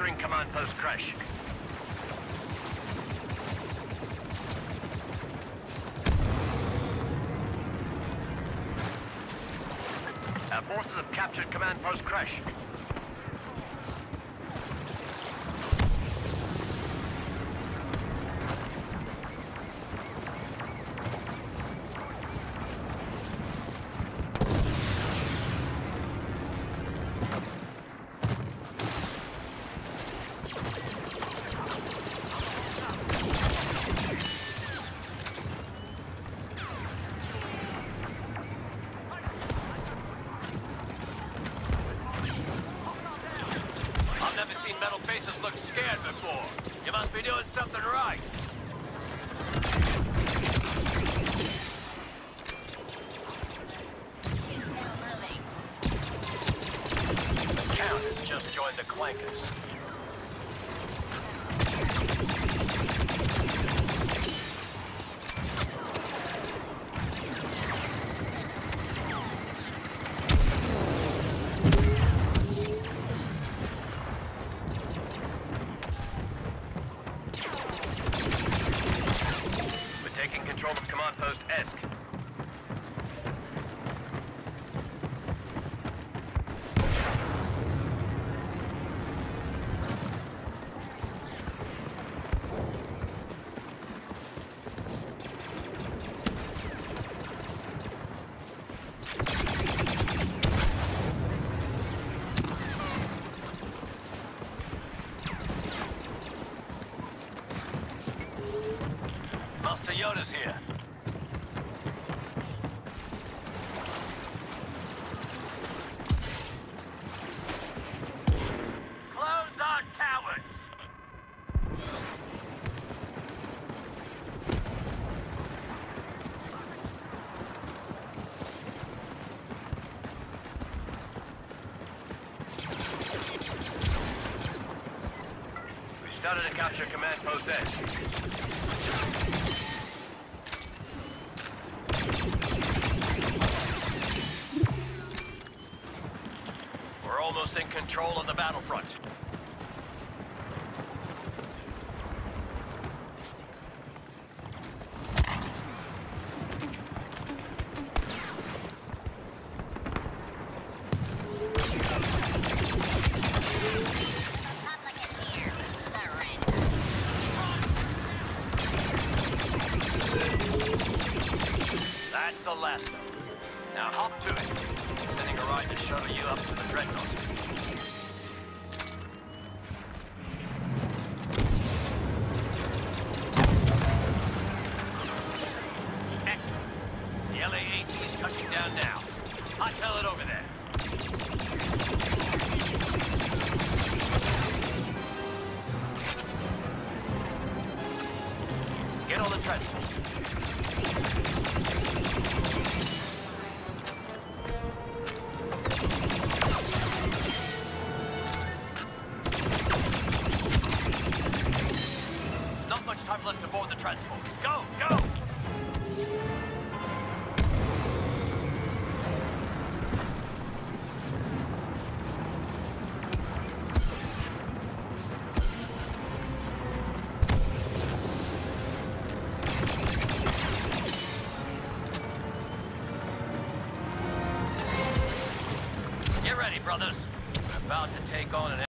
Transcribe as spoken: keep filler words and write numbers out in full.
capturing command post Crash. Our forces have captured command post Crash. I've never seen metal faces look scared before. You must be doing something right. The Count has just joined the Clankers. Taking control of command post Esk. Master Yoda's here. Close on cowards! We started to capture command post Esk. We're almost in control of the battlefront. That's the last of them. Now hop to it. Sending a ride to shuttle you up to the Dreadnought. Excellent. The L A A T is touching down now. Hot tail it over there. Get on the transport. Not much time left to board the transport. Go, go! Get ready, brothers. We're about to take on an